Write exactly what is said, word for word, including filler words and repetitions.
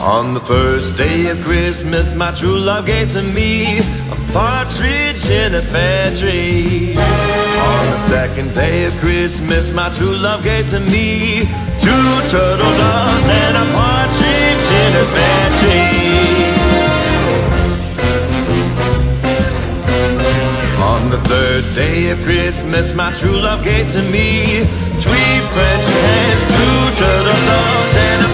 On the first day of Christmas, my true love gave to me a partridge in a pear tree. On the second day of Christmas, my true love gave to me two turtle doves and a partridge in a pear tree. On the third day of Christmas, my true love gave to me three French hens, two turtle doves, and a